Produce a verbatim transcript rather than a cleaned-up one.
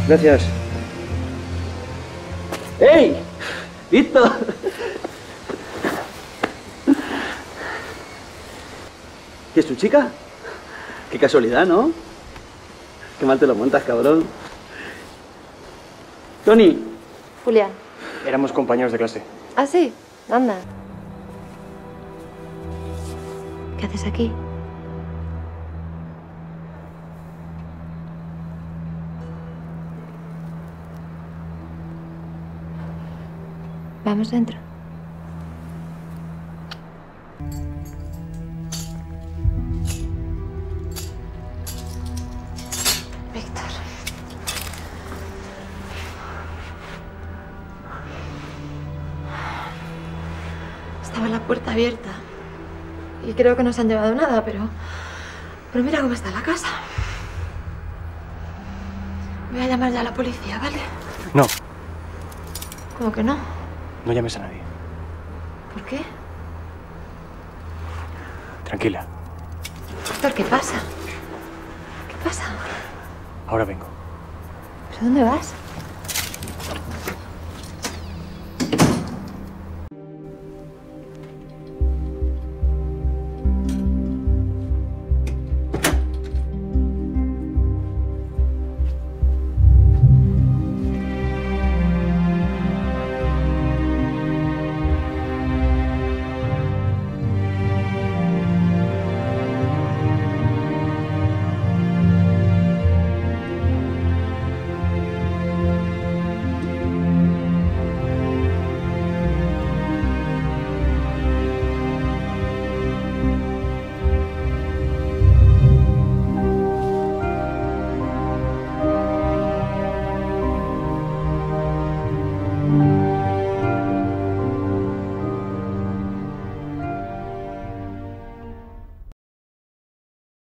Gracias. ¡Ey! ¡Listo! ¿Qué es tu chica? Qué casualidad, ¿no? Qué mal te lo montas, cabrón. Tony. Julián. Éramos compañeros de clase. ¿Ah, sí? Anda. ¿Qué haces aquí? Vamos dentro. Víctor. Estaba la puerta abierta. Y creo que no se han llevado nada, pero... Pero mira cómo está la casa. Voy a llamar ya a la policía, ¿vale? No. ¿Cómo que no? No llames a nadie. ¿Por qué? Tranquila. Víctor, ¿qué pasa? ¿Qué pasa? Ahora vengo. ¿Pero dónde vas?